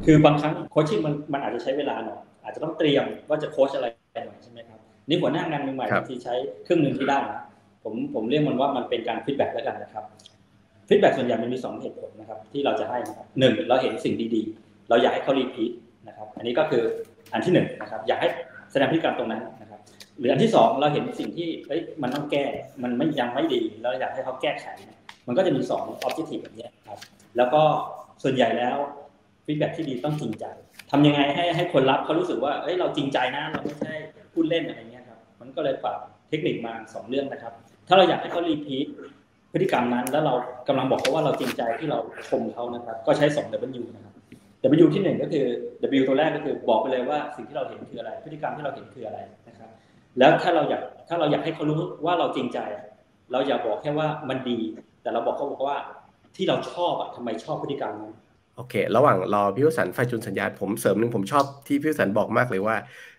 คือบางครั้งโคชชิ่งมันอาจจะใช้เวลาหน่อยอาจจะต้องเตรียมว่าจะโค้ชอะไรหน่อยใช่ไหมครับนี่หัวหน้างานใหม่ๆที่ใช้เครื่องมือที่ได้นะผมเรียกมันว่ามันเป็นการฟีดแบ็กแล้วกันนะครับฟีดแบ็กส่วนใหญ่มันมี2เหตุผลนะครับที่เราจะให้นะครับ1เราเห็นสิ่งดีๆเราอยากให้เขารีพีทนะครับอันนี้ก็คืออันที่1นะครับอยากให้แสดงพฤติกรรมตรงนั้นนะครับหรืออันที่2เราเห็นสิ่งที่มันต้องแก้มันยังไม่ดีเราอยากให้เขาแก้ไขมันก็จะมี2 objective แบบนี้ครับแล้วก็ส่วนใหญ่แล้วฟีดแบ็กที่ดีต้องจริงใจทำยังไงให้คนรับเขารู้สึกว่าเราจริงใจนะเราไม่ใช่พูดเล่นอะไรเงี้ยครับมันก็เลยปรับเทคนิคมา2เรื่องนะครับถ้าเราอยากให้เขารีพีทพฤติกรรมนั้นแล้วเรากำลังบอกเขาว่าเราจริงใจที่เราชมเขานะครับก็ใช้2 W นะครับ W ที่1ก็คือ W ตัวแรกก็คือบอกไปเลยว่าสิ่งที่เราเห็นคืออะไรพฤติกรรมที่เราเห็นคืออะไรนะครับแล้วถ้าเราอยากให้เขารู้ว่าเราจริงใจเราอย่าบอกแค่ว่ามันดีแต่เราบอกเขาว่าที่เราชอบทำไมชอบพฤติกรรมนั้นโอเคระหว่างรอพี่วสันต์ไฟจุลสัญญาณผมเสริมนึงผมชอบที่พี่วสันต์บอกมากเลยว่า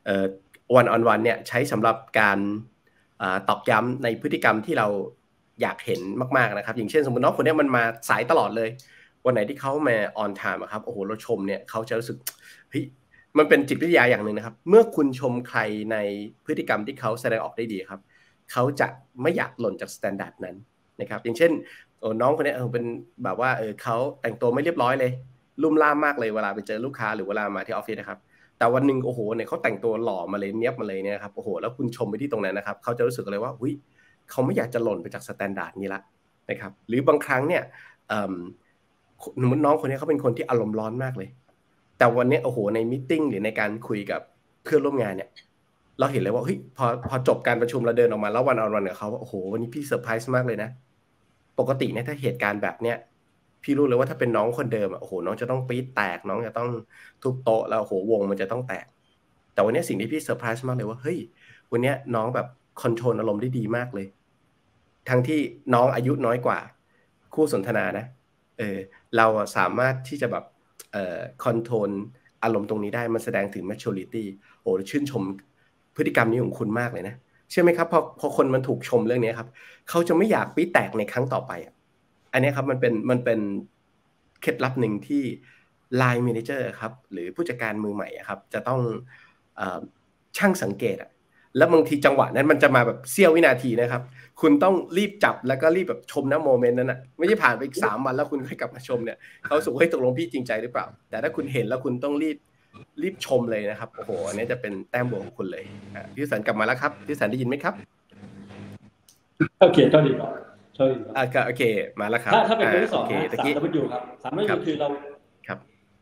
one on one เนี่ยใช้สำหรับการตอกย้ำในพฤติกรรมที่เราอยากเห็นมากๆนะครับอย่างเช่นสมมติน้องคนนี้มันมาสายตลอดเลยวันไหนที่เขามา on time ครับโอ้โหเราชมเนี่ยเขาจะรู้สึกเฮ้ยมันเป็นจิตวิทยาอย่างหนึ่งนะครับเมื่อคุณชมใครในพฤติกรรมที่เขาแสดงออกได้ดีครับเขาจะไม่อยากหล่นจากสแตนดาร์ดนั้นนะครับอย่างเช่นน้องคนนี้เป็นแบบว่าเขาแต่งตัวไม่เรียบร้อยเลยลุ่มล่ามมากเลยเวลาไปเจอลูกค้าหรือเวลามาที่ออฟฟิศนะครับแต่วันหนึ่งโอ้โหเนี่ยเขาแต่งตัวหล่อมาเลยเนี้ยบมาเลยเนี่ยครับโอ้โหแล้วคุณชมไปที่ตรงนั้นนะครับเขาจะรู้สึกเลยว่าอุ้ยเขาไม่อยากจะหล่นไปจากสแตนดาร์ดนี้ละนะครับหรือบางครั้งเนี่ยสมมติน้องคนนี้เขาเป็นคนที่อารมณ์ร้อนมากเลยแต่วันนี้โอ้โหในมีตติ้งหรือในการคุยกับเพื่อนร่วมงานเนี่ยเราเห็นเลยว่าเฮ้ยพอจบการประชุมเราเดินออกมาแล้ววันออนวันกับเขาโอ้โหวันนี้พี่เซอร์ไพรส์มากเลยนะปกติเนี่ยถ้าเหตุการณ์แบบเนี้ยพี่รู้เลยว่าถ้าเป็นน้องคนเดิมโอ้โหน้องจะต้องปี๊ดแตกน้องจะต้องทุบโต๊ะแล้วโอ้โหวงมันจะต้องแตกแต่วันนี้สิ่งที่พี่เซอร์ไพรส์มากเลยว่าเฮ้ยวันนี้น้องแบบคอนโทรลอารมณ์ได้ดีมากเลยทั้งที่น้องอายุน้อยกว่าคู่สนทนานะเราสามารถที่จะแบบคอนโทรลอารมณ์ตรงนี้ได้มันแสดงถึง maturity โอ้ชื่นชมพฤติกรรมนี้ของคุณมากเลยนะใช่ไหมครับพอคนมันถูกชมเรื่องนี้ครับเขาจะไม่อยากปี๊แตกในครั้งต่อไปอันนี้ครับมันเป็นเคล็ดลับหนึ่งที่ Line Manager ครับหรือผู้จัดการมือใหม่ครับจะต้องช่างสังเกตแล้วบางทีจังหวะนั้นมันจะมาแบบเสี้ยววินาทีนะครับคุณต้องรีบจับแล้วก็รีบแบบชมนะโมเมนต์นั้นไม่ใช่ผ่านไปอีก3 วันแล้วคุณค่อยกลับมาชมเนี่ยเขาสุขให้ตกลงพี่จริงใจหรือเปล่าแต่ถ้าคุณเห็นแล้วคุณต้องรีบชมเลยนะครับโอ้โหอันนี้จะเป็นแต้มบวกของคุณเลยพี่สันกลับมาแล้วครับพี่สันได้ยินไหมครับโอเคเท่านี้ก่อนโอเคมาแล้วครับถ้าเป็นตัวที่2นะ3W ครับ 3W คือเราครับ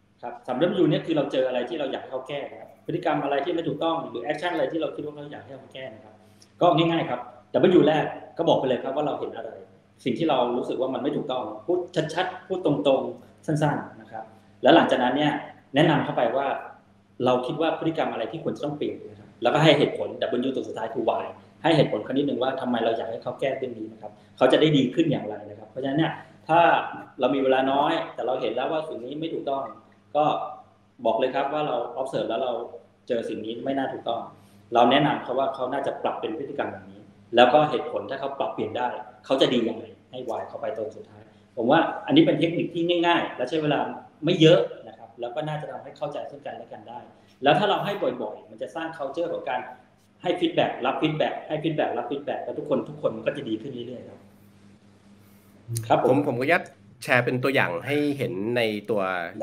3W เนี่ยคือเราเจออะไรที่เราอยากให้เขาแก้ครับพฤติกรรมอะไรที่ไม่ถูกต้องหรือแอคชั่นอะไรที่เราคิดว่าเขาอยากให้เขาแก้นะครับก็ง่ายๆครับ W แรกก็บอกไปเลยครับว่าเราเห็นอะไรสิ่งที่เรารู้สึกว่ามันไม่ถูกต้องพูดชัดๆพูดตรงๆสั้นๆนะครับแล้วหลังจากนั้นเนี่ยแนะนำเข้าไปว่าเราคิดว่าพฤติกรรมอะไรที่ควรจะต้องเปลี่ยนนะครับแล้วก็ให้เหตุผล W ตัวสุดท้ายคือ Y ให้เหตุผลเขานิดนึงว่าทำไมเราอยากให้เขาแก้เรื่องนี้นะครับเขาจะได้ดีขึ้นอย่างไรนะครับเพราะฉะนั้นเนี่ยถ้าเรามีเวลาน้อยแต่เราเห็นแล้วว่าสิ่งนี้ไม่ถูกต้องก็บอกเลยครับว่าเรา observe แล้วเราเจอสิ่งนี้ไม่น่าถูกต้องเราแนะนำเขาว่าเขาน่าจะปรับเป็นพฤติกรรมแบบนี้แล้วก็เหตุผลถ้าเขาปรับเปลี่ยนได้เขาจะดียังไงให้วายเขาไปตรงสุดท้ายผมว่าอันนี้เป็นเทคนิคที่ง่ายๆและใช้เวลาไม่เยอะนะครับแล้วก็น่าจะทำให้เข้าใจซึ่งกันและกันได้แล้วถ้าเราให้บ่อยๆมันจะสร้าง culture ของการให้ฟีดแบ็กรับฟีดแบ็กให้ฟีดแบ็กรับฟีดแบ็กแล้วทุกคนมันก็จะดีขึ้นเรื่อยๆครับผมก็ยัดแชร์เป็นตัวอย่างให้เห็นในตัว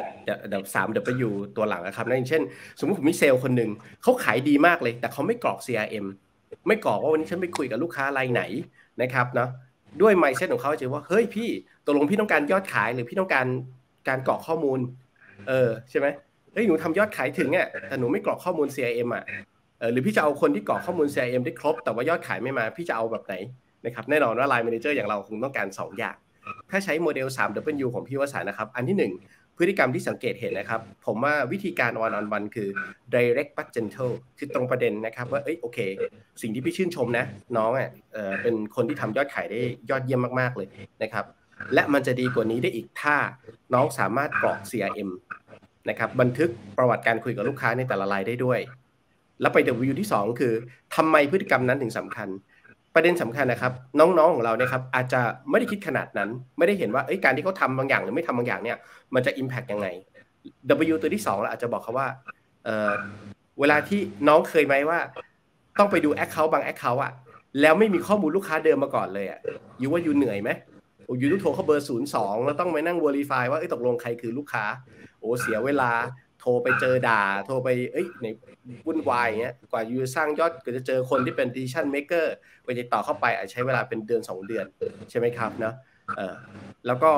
3W ตัวหลังนะครับนั่นอย่างเช่นสมมติผมมีเซลล์คนหนึ่งเขาขายดีมากเลยแต่เขาไม่กรอก CRM ไม่กรอกว่าวันนี้ฉันไปคุยกับลูกค้ารายไหนนะครับเนาะด้วย mindset ของเขาจะว่าเฮ้ยพี่ตกลงพี่ต้องการยอดขายหรือพี่ต้องการกรอกข้อมูลใช่ไหมเฮ้ยหนูทำยอดขายถึงแต่หนูไม่กรอกข้อมูล CRM หรือพี่จะเอาคนที่กรอกข้อมูล CRM ได้ครบแต่ว่ายอดขายไม่มาพี่จะเอาแบบไหนนะครับแน่นอนว่า Line Manager อย่างเราคงต้องการ2 อย่างถ้าใช้โมเดล 3W ของพี่วสันต์นะครับอันที่1พฤติกรรมที่สังเกตเห็นนะครับผมว่าวิธีการ one on one คือ direct but gentle คือตรงประเด็นนะครับว่าโอเคสิ่งที่พี่ชื่นชมนะน้องเป็นคนที่ทำยอดขายได้ยอดเยี่ยมมากๆเลยนะครับและมันจะดีกว่านี้ได้อีกถ้าน้องสามารถกรอก CRM นะครับบันทึกประวัติการคุยกับลูกค้าในแต่ละรายได้ด้วยแล้วไป W ที่2คือทำไมพฤติกรรมนั้นถึงสำคัญประเด็นสำคัญนะครับน้องๆของเราเนี่ยครับอาจจะไม่ได้คิดขนาดนั้นไม่ได้เห็นว่าการที่เขาทำบางอย่างหรือไม่ทำบางอย่างเนี่ยมันจะ impact ยังไง W ตัวที่2เราอาจจะบอกเขาว่าเวลาที่น้องเคยไหมว่าต้องไปดู account บาง account อ่ะแล้วไม่มีข้อมูลลูกค้าเดิมมาก่อนเลยอ่ะอยู่ว่าอยู่เหนื่อยไหมอยู่ต้องโทรเข้าเบอร์02แล้วต้องไปนั่ง verify ว่าตกลงใครคือลูกค้าเสียเวลาโทรไปเจอด่าโทรไปในวุ่นวายอย่างเงี้ยกว่าอยู่สร้างยอดก็จะเจอคนที่เป็น decision maker กว่าจะต่อเข้าไปอาจใช้เวลาเป็นเดือน2เดือนใช่ไหมครับเนาะแล้วก็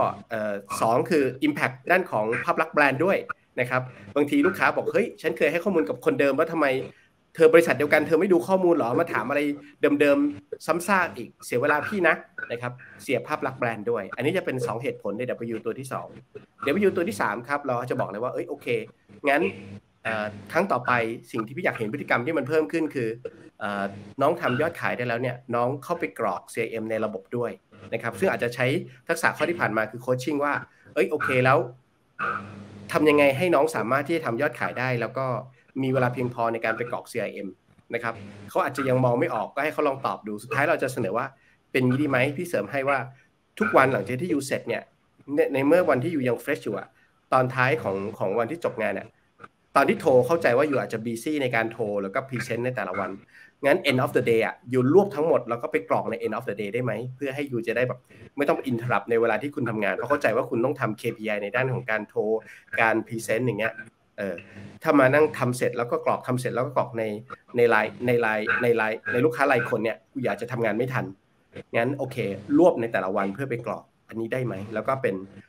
2คือ impact ด้านของภาพลักษณ์แบรนด์ด้วยนะครับบางทีลูกค้าบอกเฮ้ยฉันเคยให้ข้อมูลกับคนเดิมว่าทำไมเธอบริษัทเดียวกันเธอไม่ดูข้อมูลหรอมาถามอะไรเดิมๆซ้ำซากอีกเสียเวลาพี่นะครับเสียภาพลักษณ์แบรนด์ด้วยอันนี้จะเป็น2เหตุผลใน W ตัวที่2 W ตัวที่3ครับเราจะบอกเลยว่าโอเคงั้นครั้งต่อไปสิ่งที่พี่อยากเห็นพฤติกรรมที่มันเพิ่มขึ้นคือน้องทำยอดขายได้แล้วเนี่ยน้องเข้าไปกรอก CRM ในระบบด้วยนะครับซึ่งอาจจะใช้ทักษะข้อที่ผ่านมาคือโคชชิ่งว่าโอเคแล้วทำยังไงให้น้องสามารถที่จะทำยอดขายได้แล้วก็มีเวลาเพียงพอในการไปกรอก CRM นะครับเขาอาจจะยังมองไม่ออกก็ให้เขาลองตอบดูสุดท้ายเราจะเสนอว่าเป็นงี้ดีไหมพี่เสริมให้ว่าทุกวันหลังจากที่ยูเสร็จเนี่ยในเมื่อวันที่ยูยังเฟรชอยู่อะตอนท้ายของวันที่จบงานเนี่ยตอนที่โทรเข้าใจว่ายูอาจจะบีซี่ในการโทรแล้วก็พรีเซนต์ในแต่ละวันงั้น end of the day อะยูรวบทั้งหมดแล้วก็ไปกรอกใน end of the day ได้ไหมเพื่อให้ยูจะได้แบบไม่ต้องอินเทอร์รัปในเวลาที่คุณทำงานเพราะเข้าใจว่าคุณต้องทำ KPI ในด้านของการโทรการพรีเซนต์อย่างเงี้ยถ้ามานั่งทำเสร็จแล้วก็กรอกทำเสร็จแล้วก็กรอกในไลน์ในลูกค้ารายคนเนี่ยกูอยากจะทำงานไม่ทันงั้นโอเครวบในแต่ละวันเพื่อไปกรอกอันนี้ได้ไหมแล้วก็เป็น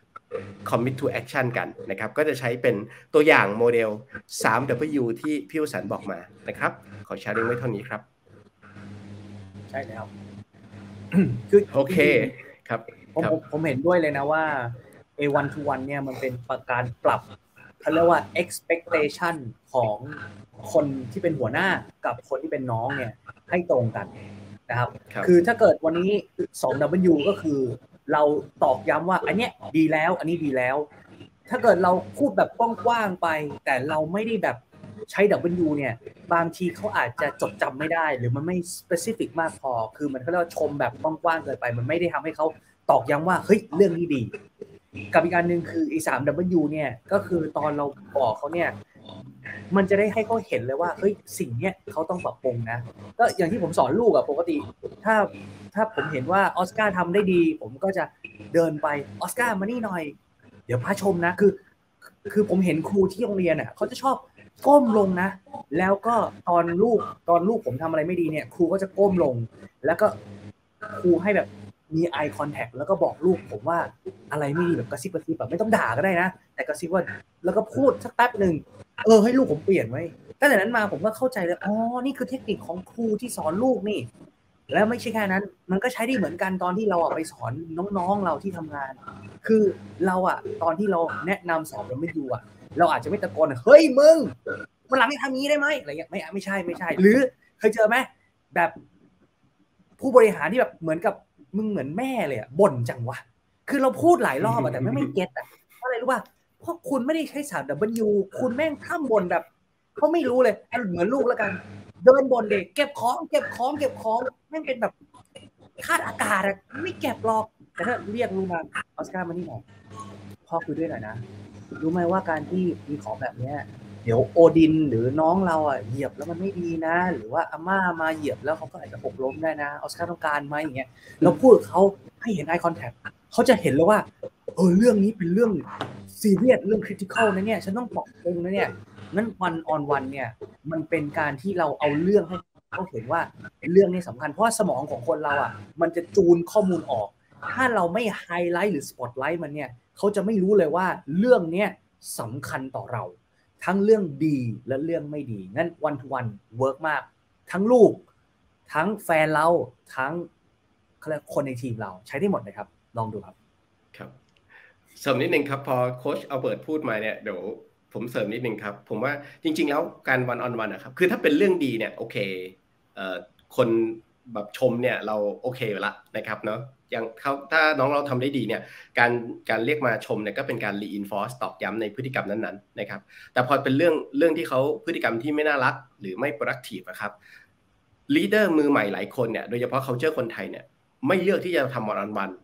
commit to action กันนะครับก็จะใช้เป็นตัวอย่างโมเดล 3W ที่พี่วสันต์บอกมานะครับขอแชร์ลิงก์ไว้เท่านี้ครับใช่แล้วคือโอเคครับผมเห็นด้วยเลยนะว่า one to one เนี่ยมันเป็นการปรับเขาเรียกว่า expectation ของคนที่เป็นหัวหน้ากับคนที่เป็นน้องเนี่ยให้ตรงกันนะครับคือถ้าเกิดวันนี้ 2W ก็คือเราตอกย้ำว่าอันเนี้ยดีแล้วอันนี้ดีแล้วถ้าเกิดเราพูดแบบกว้างๆไปแต่เราไม่ได้แบบใช้ W เนี่ยบางทีเขาอาจจะจดจำไม่ได้หรือมันไม่ specific มากพอคือมันเขาเรียกว่าชมแบบกว้างๆเกินไปมันไม่ได้ทำให้เขาตอกย้ำว่าเฮ้ยเรื่องนี้ดีกับอีกอันหนึ่งคือไอ้ 3W เนี่ยก็คือตอนเราบอกเขาเนี่ยมันจะได้ให้เขาเห็นเลยว่าเฮ้ยสิ่งเนี้ยเขาต้องปรับปรุงนะก็อย่างที่ผมสอนลูกอะปกติถ้าผมเห็นว่าออสการ์ทำได้ดีผมก็จะเดินไปออสการ์มานี่หน่อยเดี๋ยวพาชมนะคือผมเห็นครูที่โรงเรียนอะเขาจะชอบก้มลงนะแล้วก็ตอนลูกผมทำอะไรไม่ดีเนี่ยครูก็จะก้มลงแล้วก็ครูให้แบบมี eye contact แล้วก็บอกลูกผมว่าอะไรไม่ดีแบบกระซิบแบบไม่ต้องด่าก็ได้นะแต่กระซิบว่าแล้วก็พูดสักแป๊บนึงให้ลูกผมเปลี่ยนไว้ตั้งแต่นั้นมาผมก็เข้าใจเลยนี่คือเทคนิคของครูที่สอนลูกนี่แล้วไม่ใช่แค่นั้นมันก็ใช้ได้เหมือนกันตอนที่เราไปสอนน้องๆเราที่ทำงานคือเราตอนที่เราแนะนำสอนเราไม่ดูเราอาจจะไม่ตะโกนเฮ้ยมึงวันหลังไม่ทำงี้ได้ไหมอะไรเงี้ยไม่ใช่หรือเคยเจอไหมแบบผู้บริหารที่แบบเหมือนกับมึงเหมือนแม่เลยบ่นจังวะคือเราพูดหลายรอบแต่ไม่เก็ตเพราะอะไรรู้ป่ะเพราะคุณไม่ได้ใช้3Wคุณแม่งข้ามบ่นแบบเขาไม่รู้เลยเหมือนลูกแล้วกันเดินบ่นเด็กเก็บของแม่งเป็นแบบคาดอากาศไม่เก็บหรอกแต่ถ้าเรียกลูกมาออสการ์มานี่หน่อยพ่อคุยด้วยหน่อยนะรู้ไหมว่าการที่มีของแบบนี้เดี๋ยวโอดินหรือน้องเราเหยียบแล้วมันไม่ดีนะหรือว่าอาม่ามาเหยียบแล้วเขาก็อาจจะหกล้มได้นะออสการ์ต้องการไหมอย่างเงี้ยเราพูดเขาให้เห็น eye contact เขาจะเห็นแล้วว่าเรื่องนี้เป็นเรื่องซีเรียสเรื่องคริติคอลนะเนี่ยฉันต้องปรับปรุงนะเนี่ยงั้น one on one เนี่ยมันเป็นการที่เราเอาเรื่องให้เขาเห็นว่าเรื่องนี้สำคัญเพราะสมองของคนเรามันจะจูนข้อมูลออกถ้าเราไม่ไฮไลท์หรือสปอตไลท์มันเนี่ยเขาจะไม่รู้เลยว่าเรื่องเนี้ยสำคัญต่อเราทั้งเรื่องดีและเรื่องไม่ดีงั้น one to one เวิร์กมากทั้งลูกทั้งแฟนเราทั้งคนในทีมเราใช้ได้หมดเลยครับลองดูครับเสริมนิดนึงครับพอโค้ชอัลเบิร์ตพูดมาเนี่ยเดี๋ยวผมเสริมนิดนึงครับผมว่าจริงๆแล้วการ one on one นะครับคือถ้าเป็นเรื่องดีเนี่ยโอเคคนแบบชมเนี่ยเราโอเคอยู่ละนะครับเนาะอย่างถ้าน้องเราทำได้ดีเนี่ยการเรียกมาชมเนี่ยก็เป็นการ reinforce ตอกย้ำในพฤติกรรมนั้นๆนะครับแต่พอเป็นเรื่องที่เขาพฤติกรรมที่ไม่น่ารักหรือไม่ productive นะครับ leader มือใหม่หลายคนเนี่ยโดยเฉพาะ culture คนไทยเนี่ยไม่เลือกที่จะทำ one on one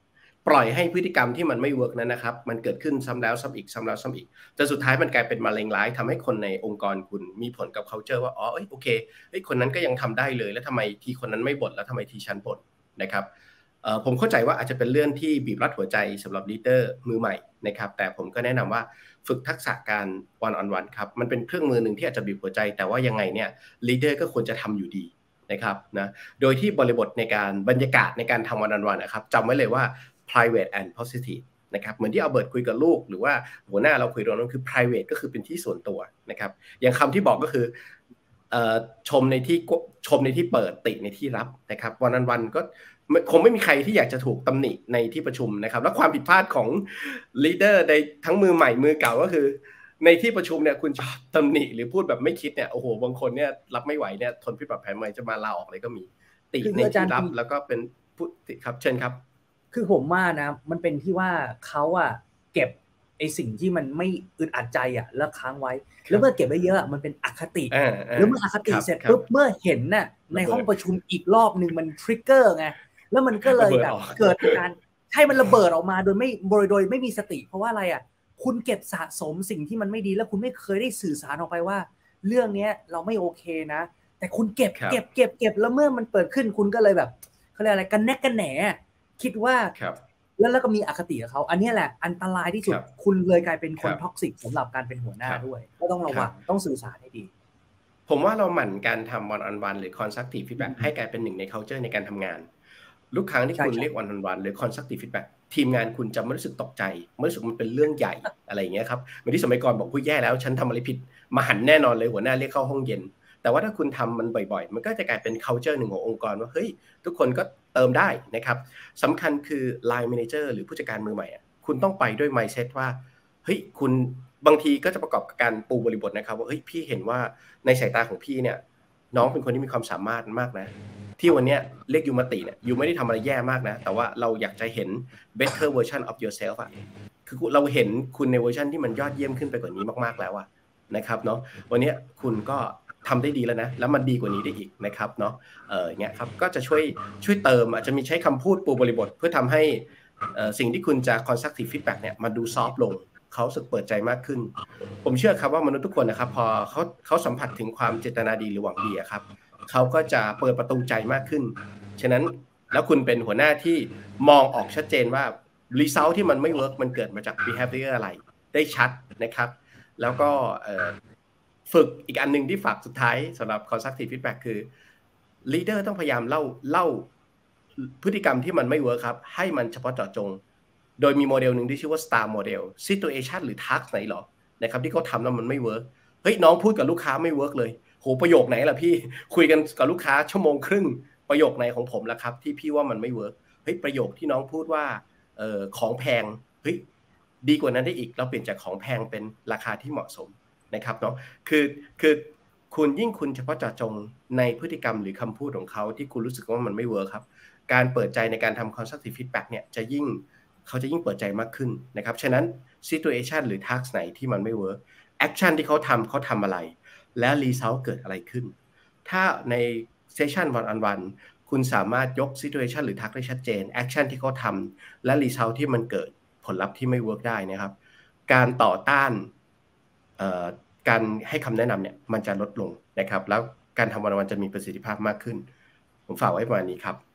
ปล่อยให้พฤติกรรมที่มันไม่เวิร์กนั้นนะครับมันเกิดขึ้นซ้ำแล้วซ้ำอีกซ้ำแล้วซ้ำอีกจนสุดท้ายมันกลายเป็นมะเร็งร้ายทำให้คนในองค์กรคุณมีผลกับ culture ว่าอ๋อโอเคคนนั้นก็ยังทำได้เลยแล้วทำไมทีคนนั้นไม่บ่นแล้วทำไมทีฉันบ่นนะครับผมเข้าใจว่าอาจจะเป็นเรื่องที่บีบรัดหัวใจสำหรับลีดเดอร์มือใหม่นะครับแต่ผมก็แนะนำว่าฝึกทักษะการ one on one ครับมันเป็นเครื่องมือหนึ่งที่อาจจะบีบหัวใจแต่ว่ายังไงเนี่ยลีดเดอร์ก็ควรจะทำอยู่ดีนะครับนะโดยที่บริบทในการบรรยากาศในการทำ one on one นะครับจำไว้เลยว่า private and positive นะครับเหมือนที่อัลเบิร์ตคุยกับลูกหรือว่าหัวหน้าเราคุยกับน้องคือ private ก็คือเป็นที่ส่วนตัวนะครับอย่างคำที่บอกก็คือชมในที่เปิดติในที่รับนะครับ one on one ก็คงไม่มีใครที่อยากจะถูกตำหนิในที่ประชุมนะครับและความผิดพลาดของลีดเดอร์ในทั้งมือใหม่มือเก่าก็คือในที่ประชุมเนี่ยคุณชอบตำหนิหรือพูดแบบไม่คิดเนี่ยโอ้โหบางคนเนี่ยรับไม่ไหวเนี่ยทนพิษปรับแผนใหม่จะมาลาออกเลยก็มีติในที่รับแล้วก็เป็นพูดครับเชิญครับคือผมว่านะมันเป็นที่ว่าเขาเก็บไอ้สิ่งที่มันไม่อึดอัดใจแล้วค้างไว้แล้วเมื่อเก็บไว้เยอะมันเป็นอคติแล้วเมื่ออคติเสร็จปุ๊บเมื่อเห็นน่ะในห้องประชุมอีกรอบนึงมันทริกเกอร์ไงแล้วมันก็เลยแบบเกิดการให้มันระเบิดออกมาโดยไม่มีสติเพราะว่าอะไรคุณเก็บสะสมสิ่งที่มันไม่ดีแล้วคุณไม่เคยได้สื่อสารออกไปว่าเรื่องนี้เราไม่โอเคนะแต่คุณเก็บแล้วเมื่อมันเปิดขึ้นคุณก็เลยแบบเขาเรียกอะไรกันแนกกันแหนคิดว่าแล้วก็มีอคติกับเขาอันนี้แหละอันตรายที่สุดคุณเลยกลายเป็นคนท็อกซิกสำหรับการเป็นหัวหน้าด้วยก็ต้องระวังต้องสื่อสารให้ดีผมว่าเราหมั่นการทำ one on one หรือ constructive feedback ให้กลายเป็นหนึ่งใน culture ในการทำงานลูกค้าที่คุณเรียก one on one หรือ constructive feedback ทีมงานคุณจะไม่รู้สึกตกใจไม่รู้สึกมันเป็นเรื่องใหญ่อะไรอย่างเงี้ยครับเหมือนที่สมัยก่อนบอกผู้แย่แล้วฉันทำอะไรผิดมาหันแน่นอนเลยหัวหน้าเรียกเข้าห้องเย็นแต่ว่าถ้าคุณทำมันบ่อยๆมันก็จะกลายเป็น culture หนึ่งขององค์กรว่าเฮ้ยทุกคนก็เติมได้นะครับสำคัญคือ line manager หรือผู้จัดการมือใหม่คุณต้องไปด้วย mindset ว่าเฮ้ยคุณบางทีก็จะประกอบกับการปูบริบทนะครับว่าเฮ้ยพี่เห็นว่าในสายตาของพี่เนี่ยน้องเป็นคนที่มีความสามารถมากนะที่วันนี้เรียกยูมาติเนี่ยยูไม่ได้ทำอะไรแย่มากนะแต่ว่าเราอยากจะเห็น better version of yourself คือเราเห็นคุณในเวอร์ชันที่มันยอดเยี่ยมขึ้นไปกว่านี้มากๆแล้วนะครับเนาะวันนี้คุณก็ทำได้ดีแล้วนะแล้วมันดีกว่านี้ได้อีกนะครับเนาะเงี้ยครับก็จะช่วยเติมอาจจะมีใช้คำพูดปูบริบทเพื่อทำให้สิ่งที่คุณจะ constructive feedback เนี่ยมาดูซอฟต์ลงเขาสึกเปิดใจมากขึ้นผมเชื่อครับว่ามนุษย์ทุกคนนะครับพอเขาสัมผัสถึงความเจตนาดีหรือหวังดีครับเขาก็จะเปิดประตูใจมากขึ้นฉะนั้นแล้วคุณเป็นหัวหน้าที่มองออกชัดเจนว่า result ที่มันไม่ work มันเกิดมาจาก behavior อะไรได้ชัดนะครับแล้วก็ฝึกอีกอันนึงที่ฝากสุดท้ายสำหรับ constructive feedback คือ leader ต้องพยายามเล่าพฤติกรรมที่มันไม่ work ครับให้มันเฉพาะเจาะจงโดยมีโมเดลหนึ่งที่ชื่อว่า star model situation หรือ task ไหนหรอนะครับที่เขาทำแล้วมันไม่ work เฮ้ยน้องพูดกับลูกค้าไม่ work เลยโหประโยคไหนล่ะพี่คุยกันกับลูกค้าชั่วโมงครึ่งประโยคไหนของผมล่ะครับที่พี่ว่ามันไม่ work เฮ้ยประโยคที่น้องพูดว่าของแพงเฮ้ยดีกว่านั้นได้อีกเราเปลี่ยนจากของแพงเป็นราคาที่เหมาะสมนะครับเนาะคือคุณยิ่งคุณเฉพาะเจาะจงในพฤติกรรมหรือคำพูดของเขาที่คุณรู้สึกว่ามันไม่ work ครับการเปิดใจในการทำ constructive feedback เนี่ยเขาจะยิ่งเปิดใจมากขึ้นนะครับฉะนั้น situation หรือ task ไหนที่มันไม่ work action ที่เขาทำอะไรและ result เกิดอะไรขึ้นถ้าใน session one on one คุณสามารถยก situation หรือ task ได้ชัดเจน action ที่เขาทำและ result ที่มันเกิดผลลัพธ์ที่ไม่ work ได้นะครับการต่อต้านการให้คำแนะนำเนี่ยมันจะลดลงนะครับแล้วการทำone on oneจะมีประสิทธิภาพมากขึ้นผมฝากไว้ประมาณนี้ครับ